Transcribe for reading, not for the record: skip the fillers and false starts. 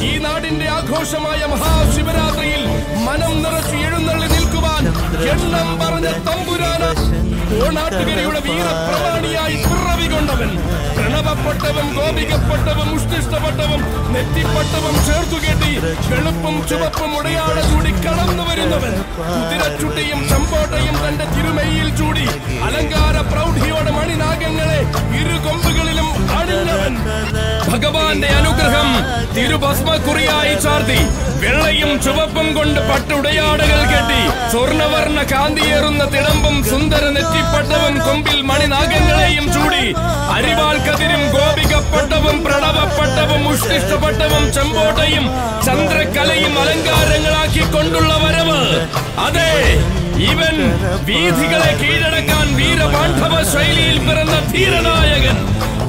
ഈ നാടിന്റെ ആഘോഷമായ മഹാശിവരാത്രിയിൽ മനം നിറച്ച് എഴുന്നള്ളി നിൽക്കുവാൻ എണ്ണം പറഞ്ഞ തമ്പുരാന കോണാട്ടുകരയുടെ വീരപ്രമാണിയായി പിറവി കൊണ്ടവൻ പ്രണവപ്പെട്ടവൻ ഗോപികപ്പെട്ടവൻ ഉഷ്ടിഷ്ടപ്പെട്ടവൻ നെറ്റിപ്പട്ടവൻ ചേർത്തുകെട്ടി വെളുപ്പും ചുവപ്പും ഉടയാട ചൂടി കടന്നു വരുന്നവൻ കുതിരച്ചുട്ടിയും ചമ്പോട്ടയും തന്റെ തിരുമയിൽ ചൂടി അലങ്കാര പ്രൗഢിയോടെ മണിനാഗങ്ങളെ ഇരുകൊമ്പുകളിലും അണിഞ്ഞവൻ ഭഗവാന്റെ അനുഗ്രഹം തിരുഭസ്മക്കുറിയായി ചാർത്തി വെള്ളയും ചുവപ്പും കൊണ്ട് പട്ടുടയാടകൾ കെട്ടി സ്വർണവർണ്ണ കാന്തിയേറുന്ന തിടമ്പും സുന്ദര നെറ്റിപ്പട്ടവും കൊമ്പിൽ മണിനാഗങ്ങളെയും ചൂടി അരിവാൾ കതിരും ഗോപികപ്പട്ടവും പ്രണവപ്പട്ടവും ഉഷ്ടിഷ്ടപ്പെട്ടവും ചെമ്പോട്ടയും ചന്ദ്രകലയും അലങ്കാരങ്ങളാക്കി കൊണ്ടുള്ള വരവ്. അതെ, ഇവൻ വീഥികളെ കീഴടക്കാൻ വീരപാണ്ഡവ ശൈലിയിൽ പിറന്ന ധീരനായകൻ.